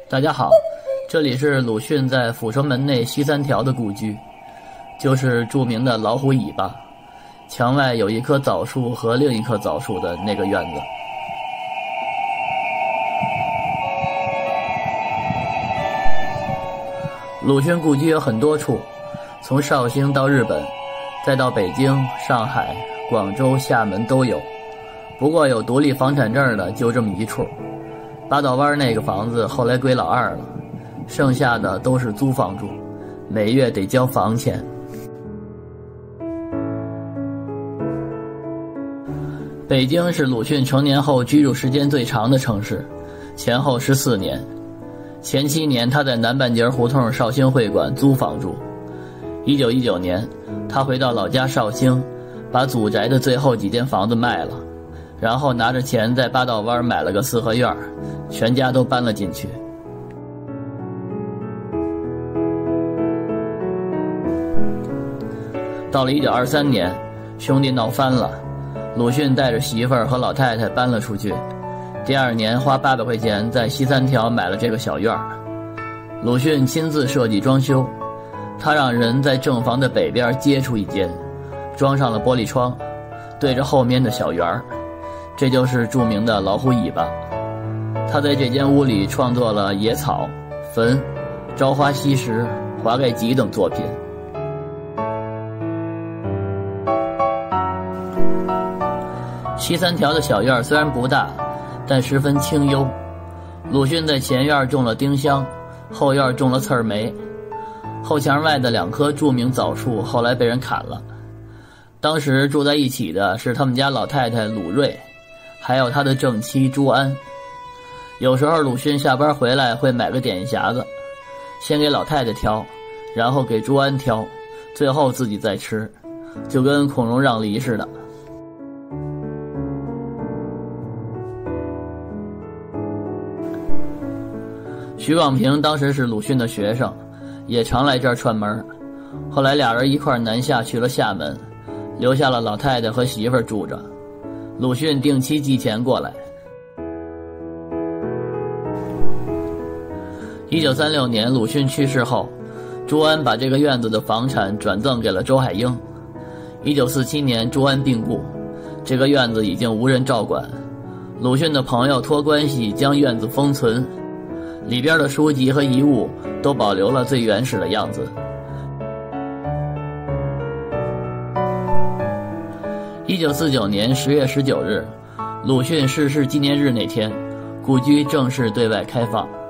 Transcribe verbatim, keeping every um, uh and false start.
大家好，这里是鲁迅在阜成门内西三条的故居，就是著名的老虎尾巴，墙外有一棵枣树和另一棵枣树的那个院子。鲁迅故居有很多处，从绍兴到日本，再到北京、上海、广州、厦门都有，不过有独立房产证的就这么一处。八道湾那个房子后来归老二了，剩下的都是租房住，每月得交房钱。北京是鲁迅成年后居住时间最长的城市，前后十四年。前七年他在南半截胡同绍兴会馆租房住。一九一九年，他回到老家绍兴，把祖宅的最后几间房子卖了，然后拿着钱在八道湾买了个四合院，全家都搬了进去。到了一九二三年，兄弟闹翻了，鲁迅带着媳妇儿和老太太搬了出去。第二年花八百块钱在西三条买了这个小院儿，鲁迅亲自设计装修，他让人在正房的北边接出一间，装上了玻璃窗，对着后面的小园儿，这就是著名的老虎尾巴。他在这间屋里创作了野草、坟、朝花夕拾、华盖集等作品。西三条的小院虽然不大，但十分清幽。鲁迅在前院种了丁香，后院种了刺儿梅。后墙外的两棵著名枣树后来被人砍了。当时住在一起的是他们家老太太鲁瑞，还有他的正妻朱安。有时候鲁迅下班回来会买个点心匣子，先给老太太挑，然后给朱安挑，最后自己再吃，就跟孔融让梨似的。徐广平当时是鲁迅的学生，也常来这儿串门。后来俩人一块南下去了厦门，留下了老太太和媳妇儿住着，鲁迅定期寄钱过来。一九三六年鲁迅去世后，朱安把这个院子的房产转赠给了周海婴。一九四七年朱安病故，这个院子已经无人照管，鲁迅的朋友托关系将院子封存，里边的书籍和遗物都保留了最原始的样子。一九四九年十月十九日，鲁迅逝世纪念日那天，故居正式对外开放。